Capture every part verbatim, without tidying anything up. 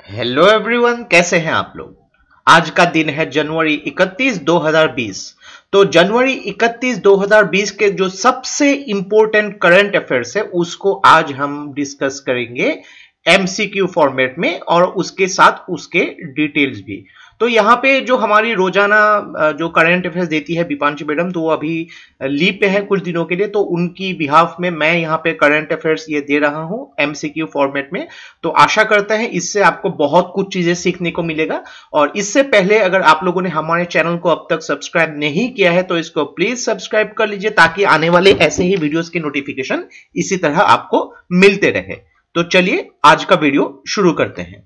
Hello everyone, कैसे हैं आप लोग। आज का दिन है जनवरी इकतीस दो हज़ार बीस। तो जनवरी इकतीस दो हज़ार बीस के जो सबसे इंपॉर्टेंट करंट अफेयर्स है उसको आज हम डिस्कस करेंगे एमसीक्यू फॉर्मेट में और उसके साथ उसके डिटेल्स भी। तो यहाँ पे जो हमारी रोजाना जो करंट अफेयर्स देती है दीपांशी मैडम, तो वो अभी लीव पे है कुछ दिनों के लिए, तो उनकी बिहाफ में मैं यहाँ पे करंट अफेयर्स ये दे रहा हूँ एमसीक्यू फॉर्मेट में। तो आशा करता है इससे आपको बहुत कुछ चीजें सीखने को मिलेगा। और इससे पहले अगर आप लोगों ने हमारे चैनल को अब तक सब्सक्राइब नहीं किया है तो इसको प्लीज सब्सक्राइब कर लीजिए, ताकि आने वाले ऐसे ही वीडियोस के नोटिफिकेशन इसी तरह आपको मिलते रहे। तो चलिए आज का वीडियो शुरू करते हैं।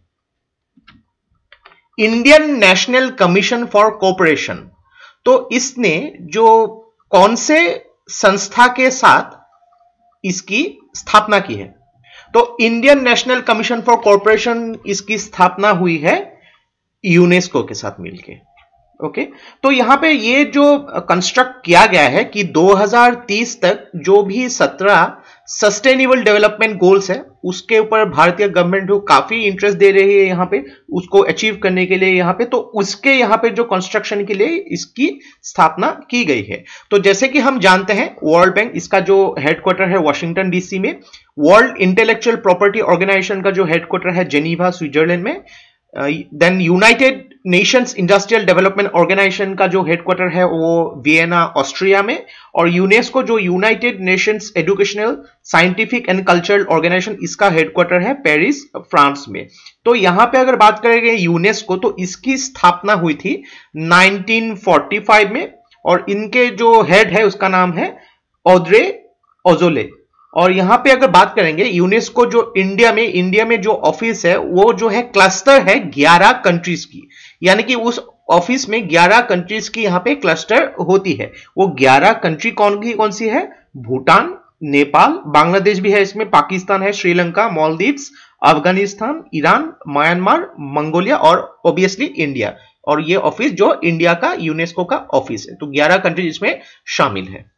Indian National Commission for Cooperation, तो इसने जो कौन से संस्था के साथ इसकी स्थापना की है, तो Indian National Commission for Cooperation इसकी स्थापना हुई है यूनेस्को के साथ मिलके। Okay okay? तो यहां पे ये जो कंस्ट्रक्ट किया गया है कि दो हज़ार तीस तक जो भी सत्रह सस्टेनेबल डेवलपमेंट गोल्स है उसके ऊपर भारतीय गवर्नमेंट को काफी इंटरेस्ट दे रही है यहां पे उसको अचीव करने के लिए यहां पे, तो उसके यहां पे जो कंस्ट्रक्शन के लिए इसकी स्थापना की गई है। तो जैसे कि हम जानते हैं वर्ल्ड बैंक, इसका जो हेडक्वार्टर है वॉशिंगटन डीसी में। वर्ल्ड इंटेलेक्चुअल प्रॉपर्टी ऑर्गेनाइजेशन का जो हेडक्वार्टर है जेनीवा स्विट्जरलैंड में। Then United Nations Industrial Development Organization का जो हेडक्वार्टर है वो वियना ऑस्ट्रिया में। और यूनेस्को जो United Nations Educational Scientific and Cultural Organization, इसका हेडक्वार्टर है पेरिस फ्रांस में। तो यहां पे अगर बात करेंगे यूनेस्को, तो इसकी स्थापना हुई थी नाइनटीन फोर्टी फाइव में और इनके जो हेड है उसका नाम है ऑड्रे ओजोले। और यहां पे अगर बात करेंगे यूनेस्को जो इंडिया में इंडिया में जो ऑफिस है वो जो है क्लस्टर है ग्यारह कंट्रीज की, यानी कि उस ऑफिस में ग्यारह कंट्रीज की यहां पे क्लस्टर होती है। वो ग्यारह कंट्री कौन की कौन सी है? भूटान, नेपाल, बांग्लादेश भी है इसमें, पाकिस्तान है, Sri Lanka, Maldives, Afghanistan, Iran, Myanmar, Mongolia और ऑब्वियसली इंडिया। और ये ऑफिस जो इंडिया का यूनेस्को का ऑफिस है, तो ग्यारह कंट्रीज इसमें शामिल है।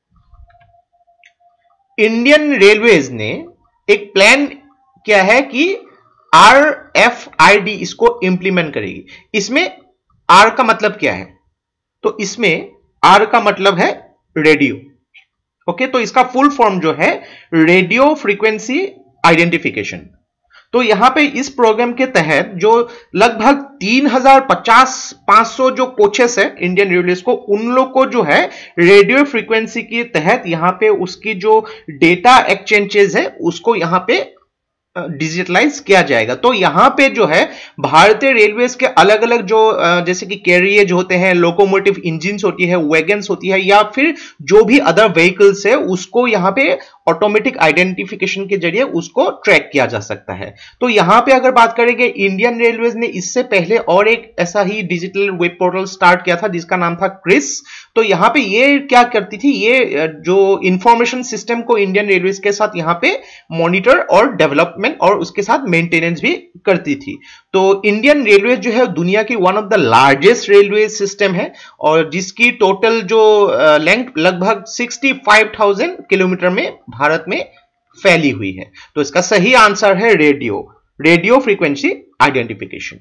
इंडियन रेलवेज ने एक प्लान किया है कि आर एफ आई डी इसको इंप्लीमेंट करेगी। इसमें आर का मतलब क्या है? तो इसमें आर का मतलब है रेडियो। ओके, तो इसका फुल फॉर्म जो है रेडियो फ्रीक्वेंसी आइडेंटिफिकेशन। तो यहां पे इस प्रोग्राम के तहत जो लगभग तीन हजार पचास पांच सौ जो कोचेस है इंडियन रेलवेज को, उन लोग को जो है रेडियो फ्रीक्वेंसी के तहत यहां पे उसकी जो डेटा एक्सचेंजेस है उसको यहां पे डिजिटलाइज किया जाएगा। तो यहां पे जो है भारतीय रेलवेज के अलग अलग जो जैसे कि कैरियज होते हैं, लोकोमोटिव इंजिन्स होती है, वैगन्स होती है, या फिर जो भी अदर व्हीकल्स है उसको यहां पे ऑटोमेटिक आइडेंटिफिकेशन के जरिए उसको ट्रैक किया जा सकता है। तो यहां पे अगर बात करेंगे इंडियन रेलवेज ने इससे पहले और एक ऐसा ही डिजिटल वेब पोर्टल स्टार्ट किया था जिसका नाम था क्रिस। तो यहां पे ये क्या करती थी, ये जो इंफॉर्मेशन सिस्टम को इंडियन रेलवेज के साथ यहां पे मॉनिटर और डेवलपमेंट और उसके साथ मेंटेनेंस भी करती थी। तो इंडियन रेलवे जो है दुनिया की one of the largest railway system है और जिसकी टोटल जो लेंथ लगभग पैंसठ हज़ार किलोमीटर में भारत में फैली हुई है। तो इसका सही आंसर है radio radio frequency identification.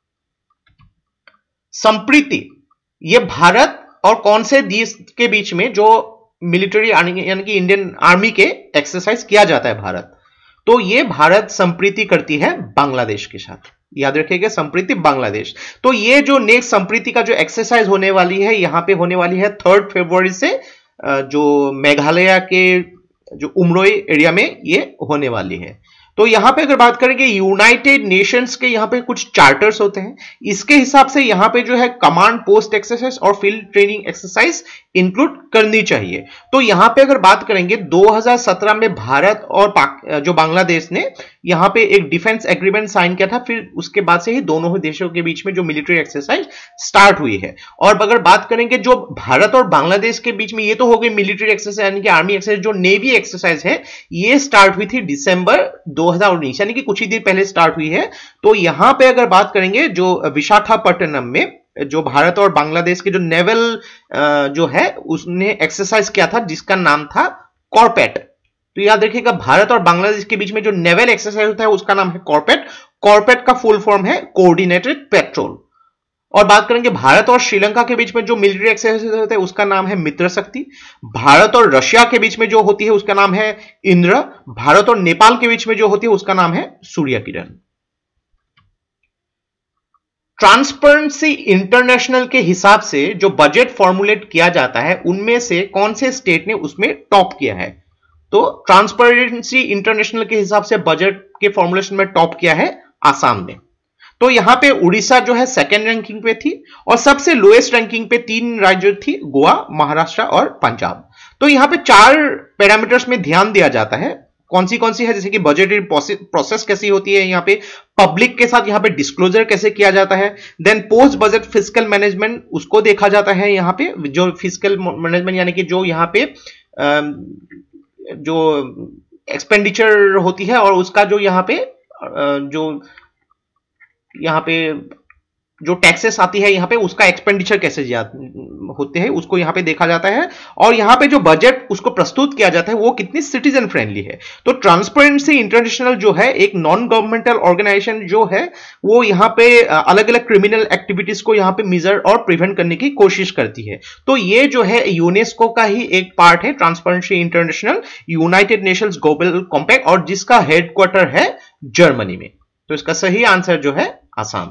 Sampriti, ये भारत और कौन से देश के बीच में जो मिलिट्री यानी कि इंडियन आर्मी के एक्सरसाइज किया जाता है भारत, तो ये भारत संप्रीति करती है बांग्लादेश के साथ। याद रखिएगा, संप्रीति बांग्लादेश। तो ये जो नेक्स्ट संप्रीति का जो एक्सरसाइज होने वाली है यहां पे होने वाली है थर्ड फरवरी से, जो मेघालय के जो उमरोई एरिया में ये होने वाली है। तो यहां पे अगर बात करेंगे यूनाइटेड नेशंस के यहां पे कुछ चार्टर्स होते हैं, इसके हिसाब से यहां पे जो है कमांड पोस्ट एक्सरसाइज और फील्ड ट्रेनिंग एक्सरसाइज इंक्लूड करनी चाहिए। तो यहां पे अगर बात करेंगे दो हज़ार सत्रह में भारत और जो बांग्लादेश ने यहां पे एक डिफेंस एग्रीमेंट साइन किया था, फिर उसके बाद से ही दोनों ही देशों के बीच में जो मिलिट्री एक्सरसाइज स्टार्ट हुई है। और अगर बात करेंगे जो भारत और बांग्लादेश के बीच में, ये तो हो गई मिलिट्री एक्सरसाइज यानी कि आर्मी एक्सरसाइज, जो नेवी एक्सरसाइज है ये स्टार्ट हुई थी दिसंबर दो हज़ार उन्नीस यानी कि कुछ ही दिन पहले स्टार्ट हुई है। तो यहां पे अगर बात करेंगे जो विशाखापट्टनम में जो भारत और बांग्लादेश के जो नेवल जो है उसने एक्सरसाइज किया था जिसका नाम था कॉर्पेट। तो याद रखिएगा भारत और बांग्लादेश के बीच में जो नेवल एक्सरसाइज होता है उसका नाम है कॉर्पेट। कॉर्पेट का फुल फॉर्म है कोऑर्डिनेटेड पेट्रोल। और बात करेंगे भारत और श्रीलंका के बीच में जो मिलिट्री एक्सरसाइज होता है उसका नाम है मित्र शक्ति। भारत और रशिया के बीच में जो होती है उसका नाम है इंद्र। भारत और नेपाल के बीच में जो होती है उसका नाम है सूर्य किरण। ट्रांसपेरेंसी इंटरनेशनल के हिसाब से जो बजट फॉर्मुलेट किया जाता है उनमें से कौन से स्टेट ने उसमें टॉप किया है? तो ट्रांसपेरेंसी इंटरनेशनल के हिसाब से बजट के फॉर्मुलेशन में टॉप किया है आसाम ने। तो यहां पे उड़ीसा जो है सेकेंड रैंकिंग पे थी और सबसे लोएस्ट रैंकिंग पे तीन राज्य थी, गोवा, महाराष्ट्र और पंजाब। तो यहां पे चार पैरामीटर्स में ध्यान दिया जाता है। कौन सी कौन सी है? जैसे कि बजटरी प्रोसेस कैसी होती है, यहाँ पे पब्लिक के साथ यहाँ पे डिस्क्लोजर कैसे किया जाता है, then post budget fiscal management उसको देखा जाता है। यहाँ पे जो फिस्कल मैनेजमेंट यानी कि जो यहाँ पे जो एक्सपेंडिचर होती है और उसका जो यहाँ पे जो यहाँ पे जो टैक्सेस आती है यहाँ पे उसका एक्सपेंडिचर कैसे होते हैं उसको यहाँ पे देखा जाता है। और यहाँ पे जो बजट उसको प्रस्तुत किया जाता है वो कितनी सिटीजन फ्रेंडली है। तो ट्रांसपेरेंसी इंटरनेशनल जो है एक नॉन गवर्नमेंटल ऑर्गेनाइजेशन जो है वो यहाँ पे अलग अलग क्रिमिनल एक्टिविटीज को यहाँ पे मेजर और प्रिवेंट करने की कोशिश करती है। तो ये जो है यूनेस्को का ही एक पार्ट है, Transparency International United Nations Global Compact, और जिसका हेडक्वार्टर है जर्मनी में। तो इसका सही आंसर जो है आसाम।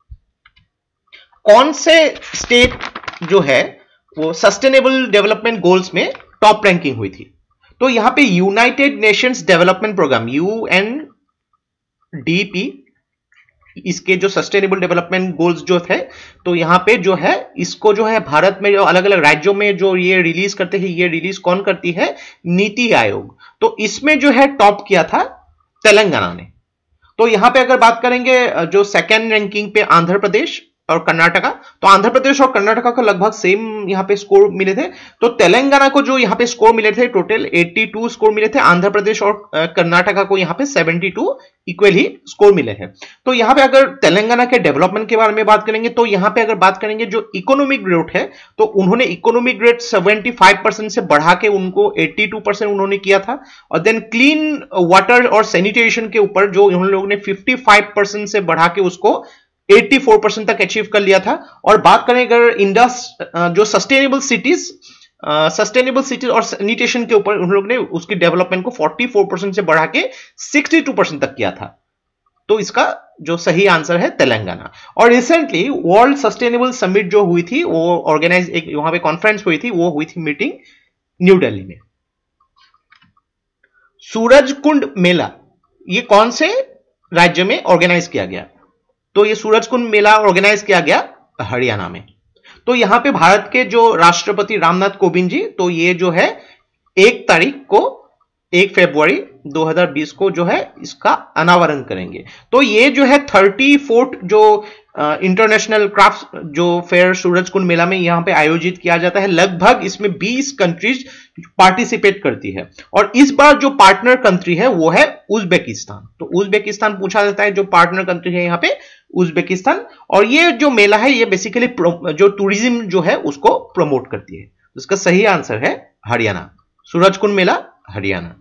कौन से स्टेट जो है वो सस्टेनेबल डेवलपमेंट गोल्स में टॉप रैंकिंग हुई थी? तो यहां पे United Nations Development Programme U N D P, इसके जो सस्टेनेबल डेवलपमेंट गोल्स जो थे, तो यहां पे जो है इसको जो है भारत में जो अलग अलग राज्यों में जो ये रिलीज करते हैं, ये रिलीज कौन करती है? नीति आयोग। तो इसमें जो है टॉप किया था तेलंगाना ने। तो यहां पे अगर बात करेंगे जो सेकेंड रैंकिंग पे आंध्र प्रदेश और कर्नाटका, तो आंध्र प्रदेश और कर्नाटका को लगभग सेम यहाँ पे स्कोर मिले थे। तो तेलंगाना को जो यहाँ पे स्कोर मिले थे टोटल बयासी स्कोर मिले थे, आंध्र प्रदेश और कर्नाटका को यहाँ पे बहत्तर इक्वल ही स्कोर मिले हैं। तो यहाँ पे अगर तेलंगाना के डेवलपमेंट के बारे में बात करेंगे तो यहाँ पे अगर बात करेंगे जो इकोनॉमिक ग्रोथ है तो उन्होंने इकोनॉमिक ग्रोथ पचहत्तर परसेंट से बढ़ा के उनको बयासी परसेंट उन्होंने किया था। और देन क्लीन वाटर और सैनिटेशन के ऊपर जो उन लोगों ने पचपन परसेंट से बढ़ा के उसको चौरासी परसेंट तक अचीव कर लिया था। और बात करें अगर इंडस जो सस्टेनेबल सिटीज सस्टेनेबल सिटीज और सैनिटेशन के ऊपर उन लोगों ने उसकी डेवलपमेंट को चौवालीस परसेंट से बढ़ा के बासठ परसेंट तक किया था। तो इसका जो सही आंसर है तेलंगाना। और रिसेंटली वर्ल्ड सस्टेनेबल समिट जो हुई थी वो ऑर्गेनाइज एक वहां पे कॉन्फ्रेंस हुई थी, वो हुई थी मीटिंग न्यू दिल्ली में। सूरजकुंड मेला ये कौन से राज्य में ऑर्गेनाइज किया गया? तो ये सूरजकुंड मेला ऑर्गेनाइज किया गया हरियाणा में। तो यहां पे भारत के जो राष्ट्रपति रामनाथ कोविंद जी, तो ये जो है एक तारीख को एक फरवरी दो हज़ार बीस को जो है इसका अनावरण करेंगे। तो ये जो है थर्टी फोर्थ जो इंटरनेशनल क्राफ्ट जो फेयर सूरजकुंड मेला में यहां पे आयोजित किया जाता है। लगभग इसमें बीस कंट्रीज पार्टिसिपेट करती है और इस बार जो पार्टनर कंट्री है वो है उज्बेकिस्तान। तो उज्बेकिस्तान पूछा जाता है, जो पार्टनर कंट्री है यहाँ पे उज्बेकिस्तान। और ये जो मेला है ये बेसिकली जो टूरिज्म जो है उसको प्रमोट करती है। इसका सही आंसर है हरियाणा, सूरजकुंड मेला हरियाणा।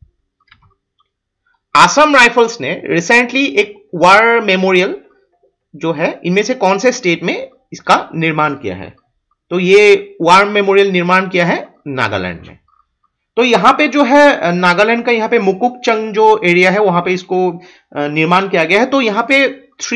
आसाम राइफल्स ने रिसेंटली एक वार मेमोरियल जो है इनमें से कौन से स्टेट में इसका निर्माण किया है? तो ये वार मेमोरियल निर्माण किया है नागालैंड में। तो यहां पे जो है नागालैंड का यहाँ पे मुकुकचंग जो एरिया है वहां पे इसको निर्माण किया गया है। तो यहाँ पे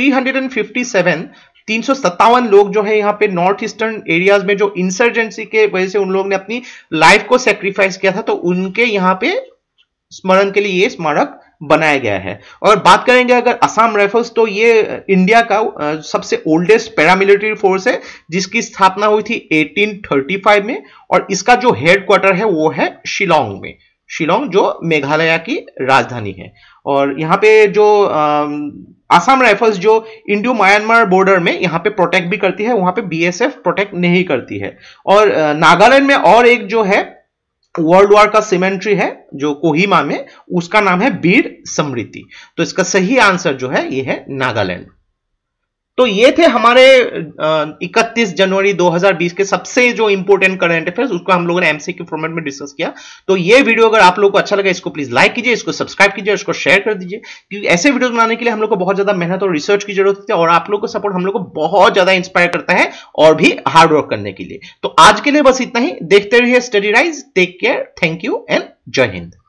तीन सौ सत्तावन लोग जो है यहाँ पे नॉर्थ ईस्टर्न एरियाज में जो इंसर्जेंसी के वजह से उन लोगों ने अपनी लाइफ को सेक्रीफाइस किया था, तो उनके यहाँ पे स्मरण के लिए ये स्मारक बनाया गया है। और बात करेंगे अगर असम राइफल्स, तो ये इंडिया का सबसे ओल्डेस्ट पैरामिलिट्री फोर्स है जिसकी स्थापना हुई थी अठारह सौ पैंतीस में और इसका जो हेडक्वार्टर है वो है शिलोंग में। शिलोंग जो मेघालय की राजधानी है। और यहाँ पे जो असम राइफल्स जो इंडो म्यांमार बॉर्डर में यहाँ पे प्रोटेक्ट भी करती है, वहां पे बीएसएफ प्रोटेक्ट नहीं करती है। और नागालैंड में और एक जो है वर्ल्ड वार का सिमेंट्री है जो कोहिमा में, उसका नाम है वीर स्मृति। तो इसका सही आंसर जो है ये है नागालैंड। तो ये थे हमारे इकतीस जनवरी दो हज़ार बीस के सबसे जो इंपॉर्टेंट करंट अफेयर्स, उसको हम लोगों ने एमसीक्यू फॉर्मेट में डिस्कस किया। तो ये वीडियो अगर आप लोगों को अच्छा लगा, इसको प्लीज लाइक कीजिए, इसको सब्सक्राइब कीजिए, इसको शेयर कर दीजिए, क्योंकि ऐसे वीडियो बनाने के लिए हम लोग को बहुत ज्यादा मेहनत और रिसर्च की जरूरत है, और आप लोग का सपोर्ट हम लोग को बहुत ज्यादा इंस्पायर करता है और भी हार्ड वर्क करने के लिए। तो आज के लिए बस इतना ही। देखते रहिए study rise. Take care, thank you and Jai Hind.